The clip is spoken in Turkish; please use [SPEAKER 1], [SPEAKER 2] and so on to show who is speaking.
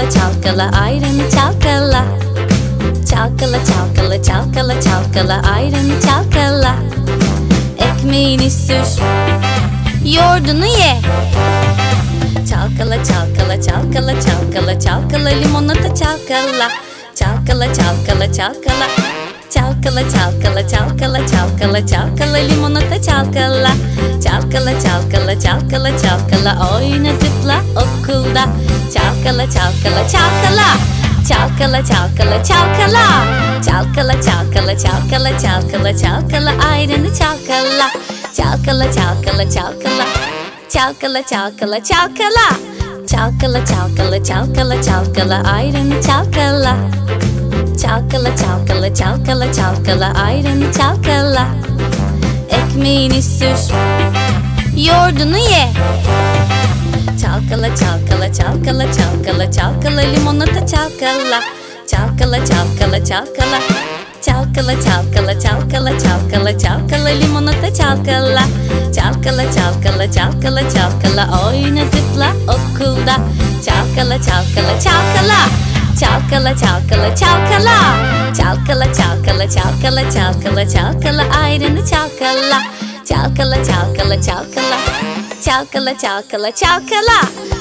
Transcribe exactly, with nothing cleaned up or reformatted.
[SPEAKER 1] Çalkala çalkala ayranı çalkala. Çalkala çalkala çalkala çalkala ayranı çalkala. Ekmeğini sür, yoğurdunu ye. Çalkala çalkala çalkala çalkala çalkala limonata çalkala. Çalkala çalkala çalkala. Çalkala çalkala çalkala çalkala çalkala limonata çalkala. Çalkala çalkala çalkala çalkala oyna zıpla okulda. Çalkala çalkala çalkala. Çalkala çalkala çalkala. Çalkala çalkala çalkala çalkala çalkala ayranı çalkala. Çalkala çalkala çalkala. Çalkala çalkala çalkala. Çalkala çalkala çalkala çalkala ayranı çalkala. Çalkala çalkala çalkala çalkala ayranı çalkala. Ekmeğini sür, yoğurdunu ye. Çalkala çalkala çalkala çalkala çalkala limonata çalkala. Çalkala çalkala çalkala. Çalkala çalkala çalkala çalkala çalkala limonata çalkala. Çalkala çalkala çalkala çalkala oyna zıpla okulda. Çalkala çalkala çalkala. Çalkala çalkala çalkala. Çalkala çalkala çalkala çalkala çalkala ayranı çalkala. Çalkala çalkala çalkala. Çalkala çalkala çalkala.